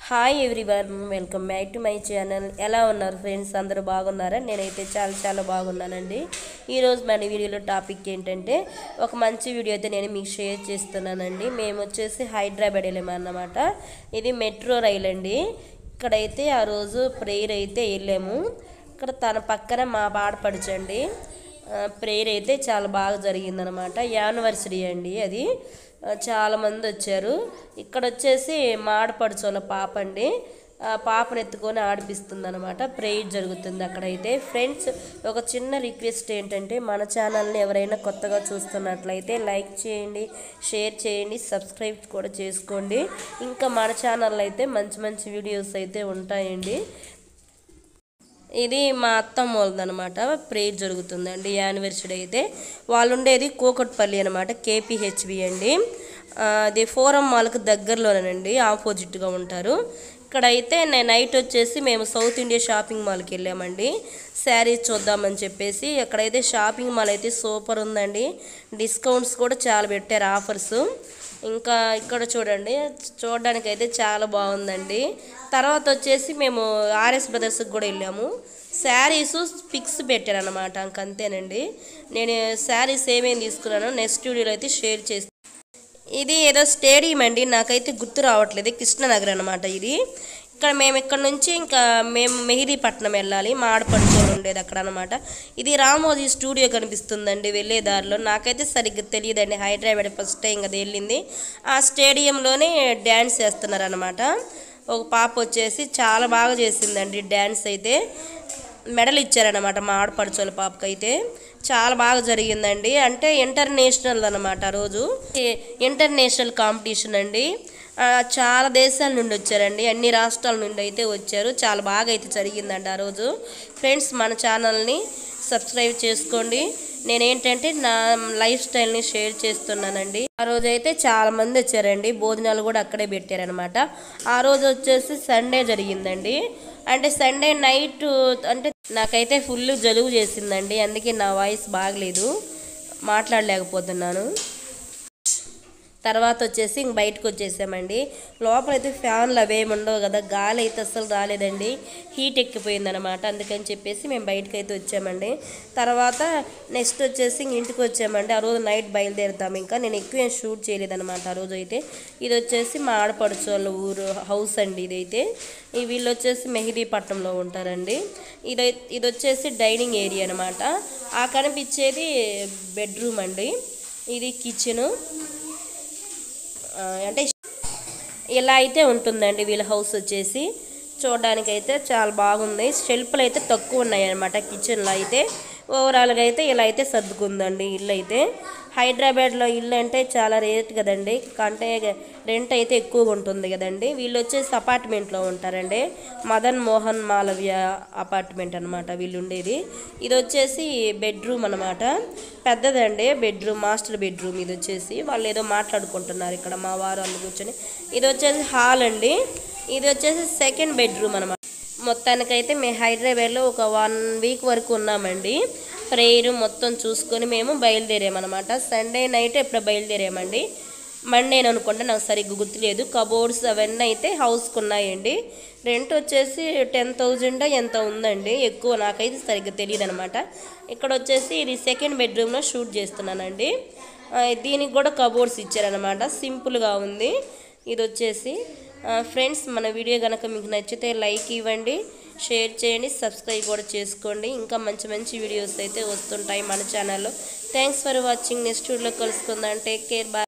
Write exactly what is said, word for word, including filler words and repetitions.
Hi everyone, welcome back to my channel. ఎలా ఉన్నారు friends? అందరూ బాగున్నారా? నేనైతే చాలా చాలా బాగున్నానండి. ఈరోజు మన వీడియోలో టాపిక్ ఏంటంటే ఒక మంచి వీడియో అయితే నేను మీకు షేర్ చేస్తున్నానండి. మేము వచ్చేసి హైదరాబాద్ వెళ్ళామన్నమాట. ఇది మెట్రో రైల్ అండి. ఇక్కడైతే ఆ రోజు ప్రేయర్ అయితే వెళ్ళాము. ఇక్కడ తన పక్కన మా ఆడపడుచండి ప్రేయర్ అయితే చాలా బాగా జరిగిందనమాట. యానివర్సరీ అండి అది. చాలామంది వచ్చారు. ఇక్కడ వచ్చేసి మా ఆడపడుచోళ్ళ పాప అండి. ఆ పాపను ఎత్తుకొని ఆడిపిస్తుంది అనమాట. ప్రేయర్ జరుగుతుంది అక్కడైతే. ఫ్రెండ్స్, ఒక చిన్న రిక్వెస్ట్ ఏంటంటే మన ఛానల్ని ఎవరైనా కొత్తగా చూస్తున్నట్లయితే లైక్ చేయండి, షేర్ చేయండి, సబ్స్క్రైబ్ కూడా చేసుకోండి. ఇంకా మన ఛానల్లో అయితే మంచి మంచి వీడియోస్ అయితే ఉంటాయండి. ఇది మా అత్తమ్మ వాళ్ళదనమాట. ప్రేయర్ జరుగుతుందండి యానివర్సరీ అయితే. వాళ్ళు ఉండేది కూకట్పల్లి అనమాట, కేపీహెచ్బి అండి. అది ఫోరం మాల్కి దగ్గరలోనేనండి, ఆపోజిట్గా ఉంటారు. ఇక్కడైతే నేను నైట్ వచ్చేసి మేము సౌత్ ఇండియా షాపింగ్ మాల్కి వెళ్ళామండి. శారీస్ చూద్దామని చెప్పేసి. అక్కడైతే షాపింగ్ మాల్ అయితే సూపర్ ఉందండి. డిస్కౌంట్స్ కూడా చాలా పెట్టారు, ఆఫర్స్. ఇంకా ఇక్కడ చూడండి, చూడడానికి అయితే చాలా బాగుందండి. తర్వాత వచ్చేసి మేము ఆర్ఎస్ బ్రదర్స్కి కూడా వెళ్ళాము. శారీస్ పిక్స్ పెట్టారు అనమాట. ఇంకంతేనండి. నేను శారీస్ ఏమేమి తీసుకున్నానో నెక్స్ట్ వీడియోలో అయితే షేర్ చేస్తాను. ఇది ఏదో స్టేడియం అండి, నాకైతే గుర్తు రావట్లేదు. కృష్ణనగర్ అనమాట ఇది. ఇక్కడ మేము ఇక్కడ నుంచి ఇంకా మేము మెహిదీపట్నం వెళ్ళాలి. మా ఆడపడుచోళ్ళు ఉండేది అక్కడ అనమాట. ఇది రామోజీ స్టూడియో కనిపిస్తుందండి వెళ్ళే దారిలో. నాకైతే సరిగ్గా తెలియదండి, హైదరాబాద్ ఫస్ట్ టైం కదా వెళ్ళింది. ఆ స్టేడియంలోనే డ్యాన్స్ చేస్తున్నారు అనమాట. ఒక పాప వచ్చేసి చాలా బాగా చేసిందండి డ్యాన్స్ అయితే. మెడల్ ఇచ్చారనమాట మా ఆడపడుచోళ్ళ పాపకి అయితే. చాలా బాగా జరిగిందండి. అంటే ఇంటర్నేషనల్ అనమాట. ఆ రోజు ఇంటర్నేషనల్ కాంపిటీషన్ అండి. చాలా దేశాల నుండి వచ్చారండి, అన్ని రాష్ట్రాల నుండి అయితే వచ్చారు. చాలా బాగా అయితే జరిగిందండి ఆ రోజు. ఫ్రెండ్స్, మన ఛానల్ని సబ్స్క్రైబ్ చేసుకోండి. నేనేంటంటే నా లైఫ్ స్టైల్ని షేర్ చేస్తున్నానండి. ఆ రోజు అయితే చాలా మంది వచ్చారండి. భోజనాలు కూడా అక్కడే పెట్టారనమాట. ఆ రోజు వచ్చేసి సండే జరిగిందండి. అంటే సండే నైట్ అంటే నాకైతే ఫుల్ జలుబు చేసిందండి. అందుకే నా వాయిస్ బాగలేదు, మాట్లాడలేకపోతున్నాను. తర్వాత వచ్చేసి ఇంక బయటకు వచ్చేసామండి. లోపలైతే ఫ్యాన్లు అవేమి ఉండవు కదా, గాలి అయితే అస్సలు రాలేదండి. హీట్ ఎక్కిపోయిందనమాట. అందుకని చెప్పేసి మేము బయటకు అయితే వచ్చామండి. తర్వాత నెక్స్ట్ వచ్చేసి ఇంక ఇంటికి వచ్చామండి. ఆ రోజు నైట్ బయలుదేరుతాము. ఇంకా నేను ఎక్కువ షూట్ చేయలేదనమాట ఆ రోజు అయితే. ఇది వచ్చేసి మా ఆడపడుచు వాళ్ళ ఊరు హౌస్ అండి ఇదైతే. వీళ్ళు వచ్చేసి మెహిదీపట్నంలో ఉంటారండి. ఇది ఇది వచ్చేసి డైనింగ్ ఏరియా అనమాట. ఆ కనిపించేది బెడ్రూమ్ అండి. ఇది కిచెను. అంటే ఇలా అయితే ఉంటుందండి వీళ్ళ హౌస్ వచ్చేసి. చూడడానికి అయితే చాలా బాగుంది. షెల్ఫ్లు అయితే తక్కువ ఉన్నాయి అనమాట కిచెన్లో అయితే. ఓవరాల్గా అయితే ఇలా అయితే సర్దుకుందండి ఇల్లు అయితే. హైదరాబాద్లో ఇల్లు అంటే చాలా రేట్ కదండి, అంటే రెంట్ అయితే ఎక్కువగా ఉంటుంది కదండి. వీళ్ళు వచ్చేసి అపార్ట్మెంట్లో ఉంటారండి. మదన్ మోహన్ మాలవ్య అపార్ట్మెంట్ అనమాట వీళ్ళు ఉండేది. ఇది వచ్చేసి బెడ్రూమ్ అనమాట, పెద్దదండి బెడ్రూమ్, మాస్టర్ బెడ్రూమ్. ఇది వచ్చేసి వాళ్ళు ఏదో మాట్లాడుకుంటున్నారు ఇక్కడ మా వారు వాళ్ళు కూర్చొని. ఇది వచ్చేసి హాల్ అండి. ఇది వచ్చేసి సెకండ్ బెడ్రూమ్ అనమాట. మొత్తానికైతే మేము హైదరాబాద్లో ఒక వన్ వీక్ వరకు ఉన్నామండి. ప్రేయర్ మొత్తం చూసుకొని మేము బయలుదేరామన్నమాట. సండే నైట్ ఎప్పుడు బయలుదేరామండి, మండే అనుకుంటే నాకు సరిగ్గా గుర్తులేదు. కబోర్డ్స్ అవన్నీ అయితే హౌస్కి ఉన్నాయండి. రెంట్ వచ్చేసి టెన్ థౌజండ్ ఎంత ఉందండి, ఎక్కువ నాకైతే సరిగ్గా తెలియదు అనమాట. ఇక్కడ వచ్చేసి ఇది సెకండ్ బెడ్రూమ్లో షూట్ చేస్తున్నానండి. దీనికి కూడా కబోర్డ్స్ ఇచ్చారనమాట, సింపుల్గా ఉంది. ఇది వచ్చేసి ఫ్రెండ్స్, మన వీడియో కనుక మీకు నచ్చితే లైక్ ఇవ్వండి, షేర్ చేయండి, సబ్స్క్రైబ్ కూడా చేసుకోండి. ఇంకా మంచి మంచి వీడియోస్ అయితే వస్తుంటాయి మన ఛానల్లో. Thanks for watching. నెక్స్ట్ వీడియోలో కలుసుకుందాం. Take care, bye.